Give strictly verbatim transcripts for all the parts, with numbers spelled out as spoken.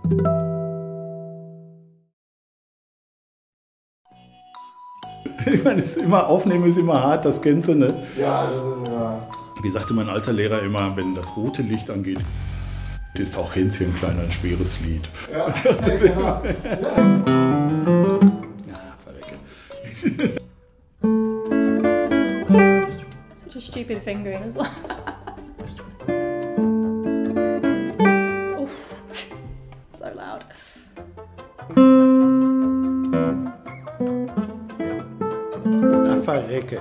Ich meine, ist immer, Aufnehmen ist immer hart, das kennst du, ne? Ja, das ist immer... Wie sagte mein alter Lehrer immer, wenn das rote Licht angeht, ist auch Hänschen klein ein schweres Lied. Ja, ja genau. Ja, verrecke. Such a stupid fingering as well. Oof. So loud. Ja, verrecke.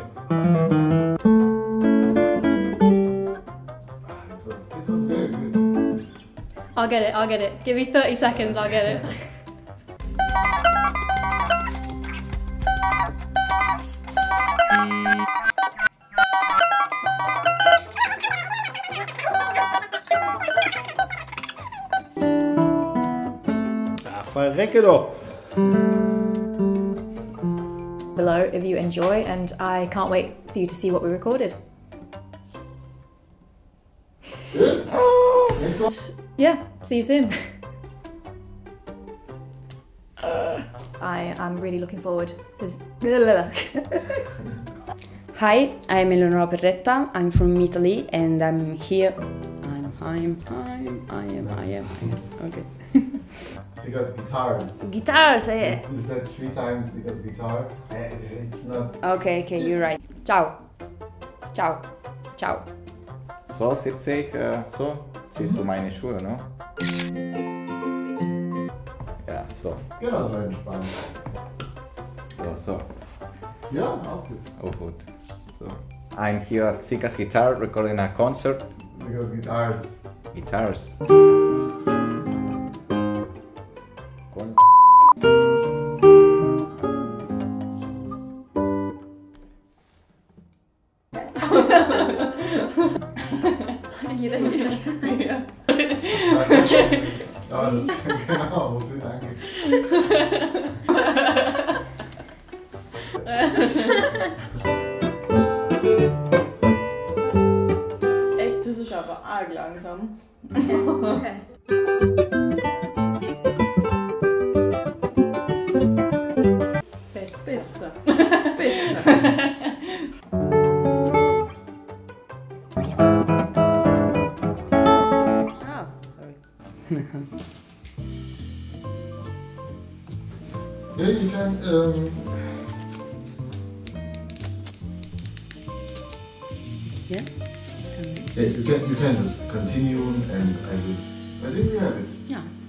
I'll get it, I'll get it. Give me thirty seconds, I'll get it. Ja, verrecke doch. Below if you enjoy, and I can't wait for you to see what we recorded. Good. Next one. Yeah, see you soon. I am really looking forward. Hi, I'm Eleonora Berretta. I'm from Italy and I'm here. I'm, I'm, I'm, I am, I am, I am. Okay. Siccas Guitars. Guitars, eh? You said three times Siccas Guitar. It's not... Okay, okay, you're right. Ciao. Ciao. Ciao. So sitze ich, äh, so. Siehst du meine Schuhe, ne? Ja, so. Genau, so entspannt. So, so. Ja, auch gut. Oh, gut. So. I'm here at Siccas Guitar recording a concert. Siccas Guitars. Guitars. Con Jeder hier. Ja. Ja, das ist genau, wofür danke. Echt, das ist aber arg langsam. Okay. Besser. Besser. Ah, sorry. Yeah, you can. Um, Yeah? yeah, you can. You can just continue, and I will. I think we have it. Ja.